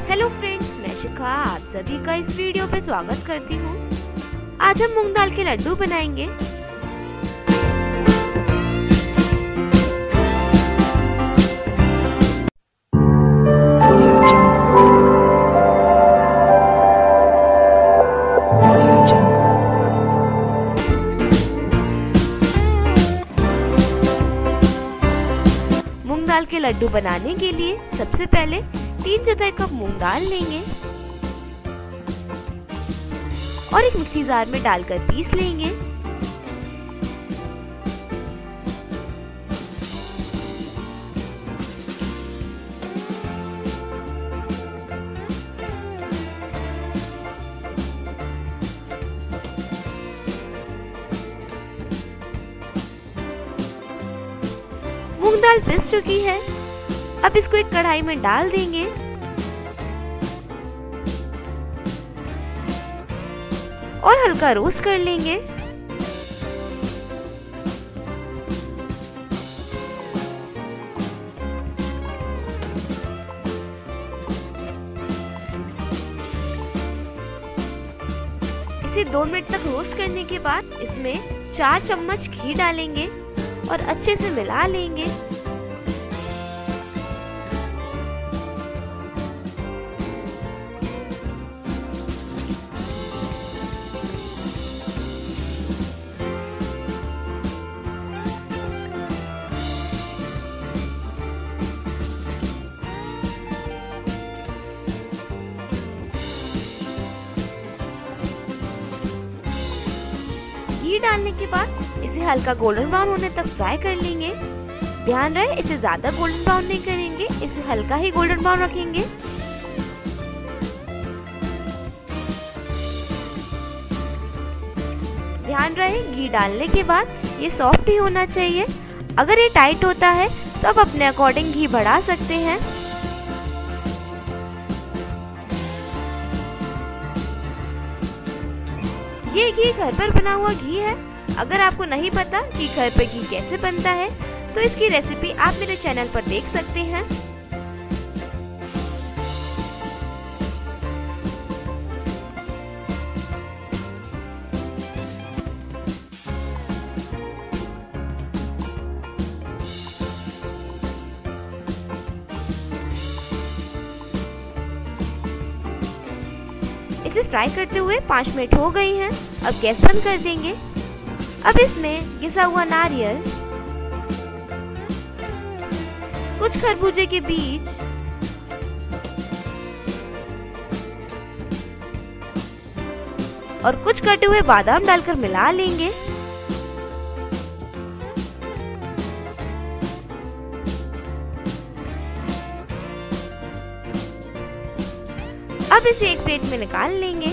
Hello friends, मैं शिखा आप सभी का इस वीडियो पे स्वागत करती हूँ। आज हम मूंग दाल के लड्डू बनाएंगे। मूंग दाल के लड्डू बनाने के लिए सबसे पहले 3/4 कप मूंग दाल लेंगे और एक मिक्सी जार में डालकर पीस लेंगे। मूंग दाल पिस चुकी है। अब इसको एक कढ़ाई में डाल देंगे और हल्का रोस्ट कर लेंगे। इसे 2 मिनट तक रोस्ट करने के बाद इसमें 4 चम्मच घी डालेंगे और अच्छे से मिला लेंगे। घी डालने के बाद इसे हल्का गोल्डन ब्राउन होने तक फ्राई कर लेंगे। ध्यान रहे इसे ज्यादा गोल्डन ब्राउन नहीं करेंगे, इसे हल्का ही गोल्डन ब्राउन रखेंगे। ध्यान रहे घी डालने के बाद ये सॉफ्ट ही होना चाहिए। अगर ये टाइट होता है तो आप अपने अकॉर्डिंग घी बढ़ा सकते हैं। ये घी घर पर बना हुआ घी है। अगर आपको नहीं पता कि घर पर घी कैसे बनता है तो इसकी रेसिपी आप मेरे चैनल पर देख सकते हैं। इसे फ्राई करते हुए 5 मिनट हो गई हैं। अब गैस बंद कर देंगे। अब इसमें घिसा हुआ नारियल, कुछ खरबूजे के बीज, और कुछ कटे हुए बादाम डालकर मिला लेंगे। अब इसे एक प्लेट में निकाल लेंगे।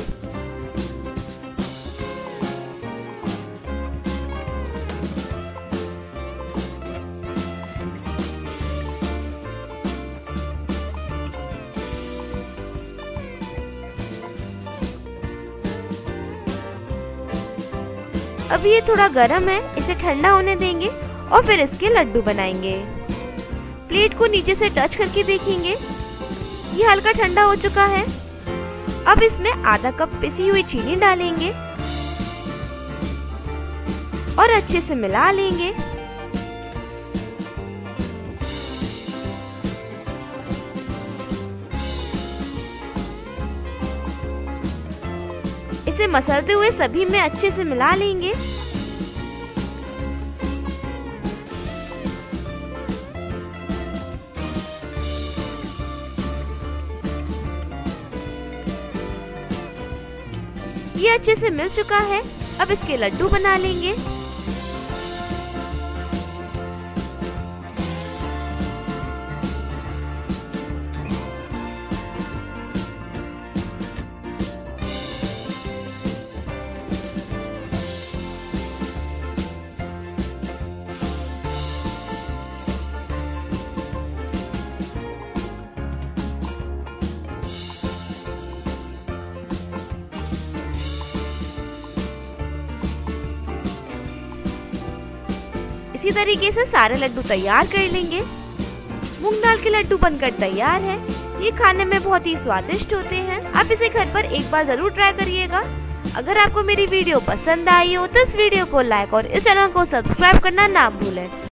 अब ये थोड़ा गर्म है, इसे ठंडा होने देंगे और फिर इसके लड्डू बनाएंगे। प्लेट को नीचे से टच करके देखेंगे, ये हल्का ठंडा हो चुका है। अब इसमें आधा कप पिसी हुई चीनी डालेंगे और अच्छे से मिला लेंगे। इसे मसलते हुए सभी में अच्छे से मिला लेंगे। ये अच्छे से मिल चुका है। अब इसके लड्डू बना लेंगे। इसी तरीके से सारे लड्डू तैयार कर लेंगे। मूंग दाल के लड्डू बनकर तैयार है। ये खाने में बहुत ही स्वादिष्ट होते हैं। आप इसे घर पर एक बार जरूर ट्राई करिएगा। अगर आपको मेरी वीडियो पसंद आई हो तो इस वीडियो को लाइक और इस चैनल को सब्सक्राइब करना ना भूलें।